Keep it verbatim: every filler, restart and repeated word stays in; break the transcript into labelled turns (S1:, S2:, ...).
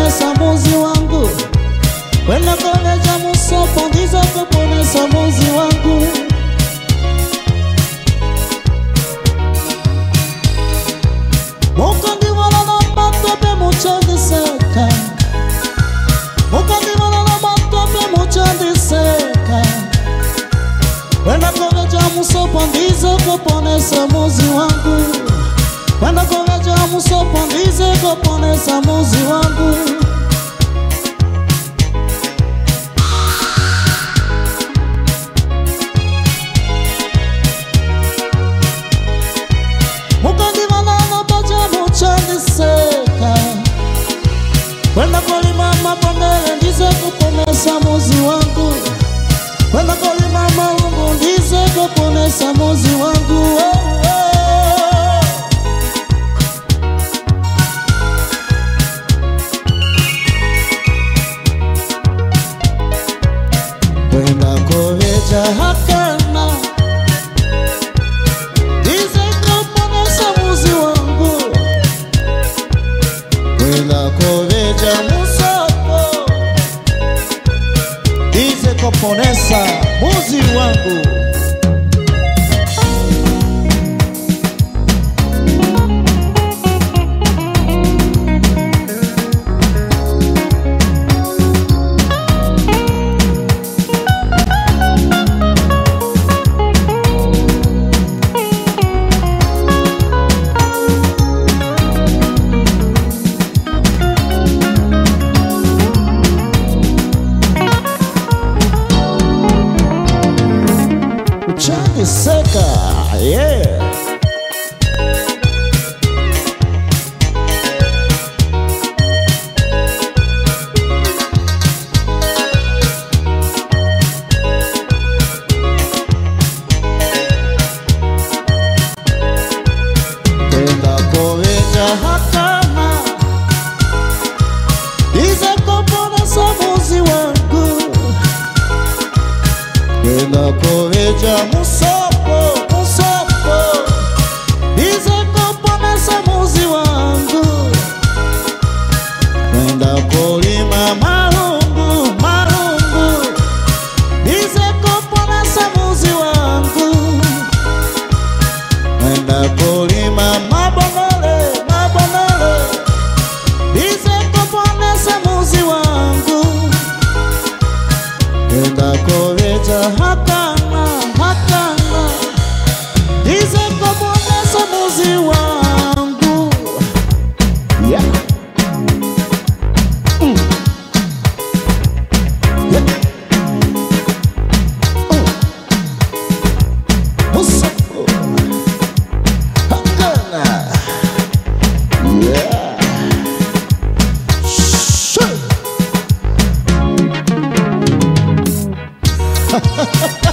S1: kuponesa muzi wangu. Kwenda koveja musopo ndizo kuponesa muzi wangu. Muka ndiwala na matope muchandiseka. Muka ndiwala na matope muchandiseka. Kwenda koveja musopo ndizo kuponesa muzi wangu. Kwenda koveja musopo ndizo kuponesa muzi wangu. Kwenda kulima mabondele ndize kuponesa muzi wangu. Kwenda kulima maungu ndize kuponesa muzi wangu. Oh, oh. Kwenda koveja hakana ndize kuponesa muzi wangu. Kwenda koveja musopo ndize kuponesa muzi wangu. Seka, yeah. Kwenda koveja hakana ndize kuponesa muzi wangu. Kwenda koveja musopo, musopo ndize kuponesa muzi wangu. Kwenda kulima marungu, marungu ndize kuponesa muzi wangu. Kwenda kulima mabondele, mabondele ndize kuponesa muzi wangu. Kwenda koveja hakana, hakana ndize kuponesa muzi wangu. Yeah. Mm. Yeah. Mm. Musopo hakana. Yeah. Sure. Ha ha ha.